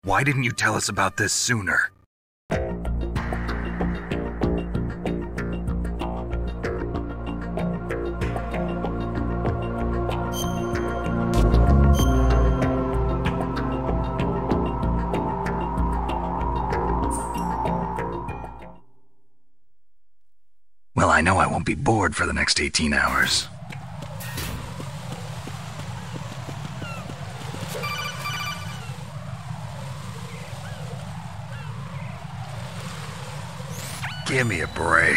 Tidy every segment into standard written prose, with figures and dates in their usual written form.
Why didn't you tell us about this sooner? Well, I know I won't be bored for the next 18 hours. Give me a break.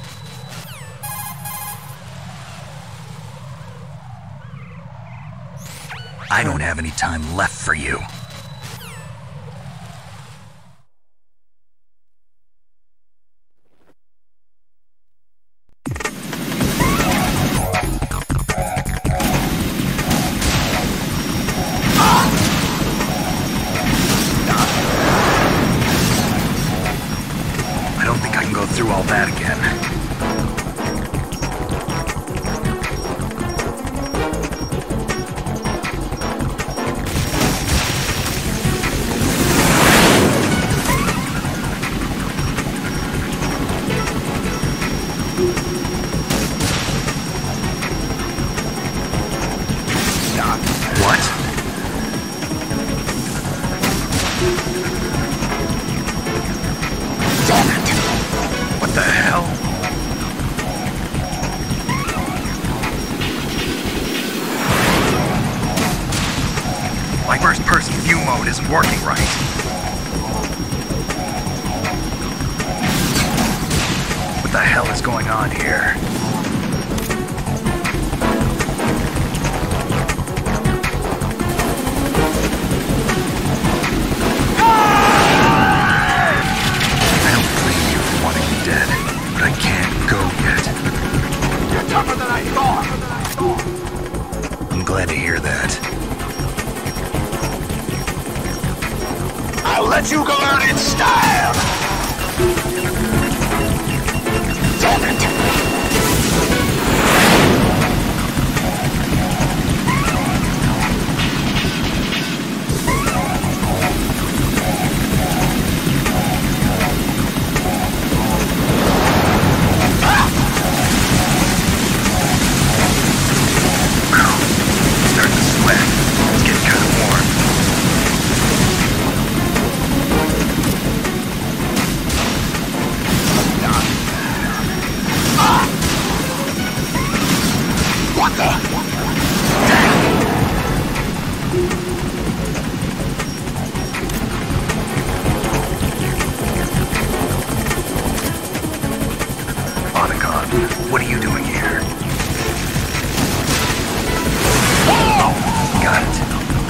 I don't have any time left for you. Through all that again. What? What the hell? My first-person view mode isn't working right. What the hell is going on here? I don't blame you for wanting me dead. But I can't go yet. You're tougher than I thought! I'm glad to hear that. I'll let you go out in style! Damn it! What are you doing here? Got it.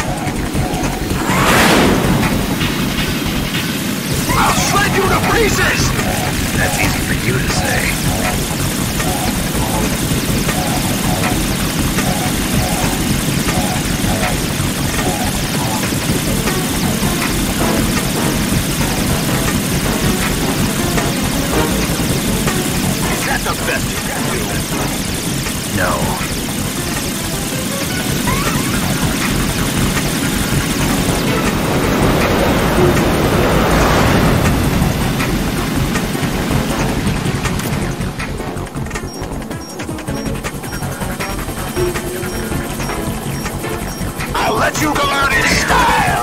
I'll shred you to pieces! That's easy for you to say. Is that the best you can do? No. I'll let you go out in style!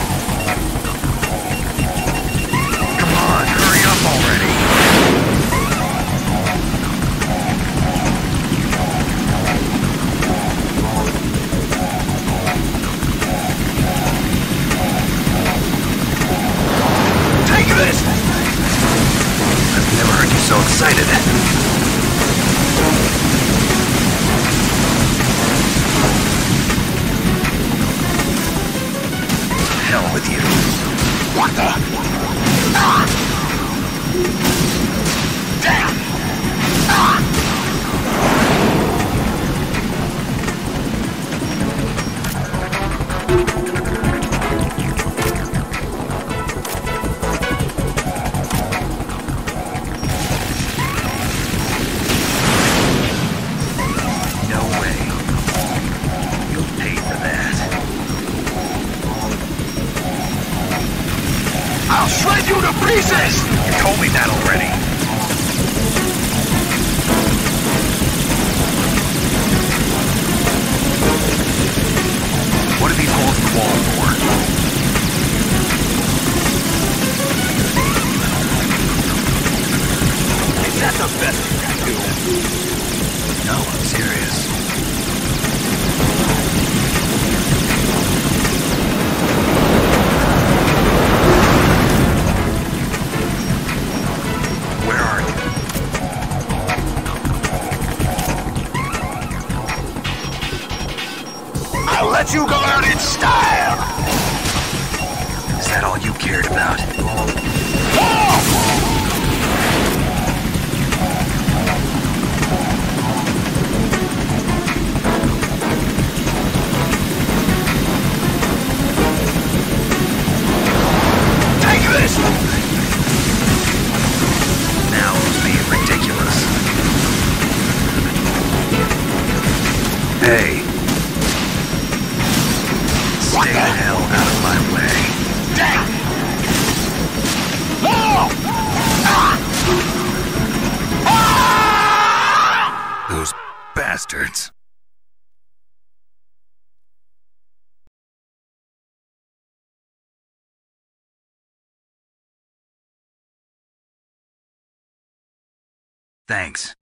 Come on, hurry up already. Take this! I've never heard you so excited. You told me that already. What are these holes in the wall for? Is that the best you can do? No, I'm serious. Where are you? I'll let you go out in style! Is that all you cared about? Take this! Now who's being ridiculous? Hey. Stay the hell out of my way. Dang! Oh! Those bastards. Thanks.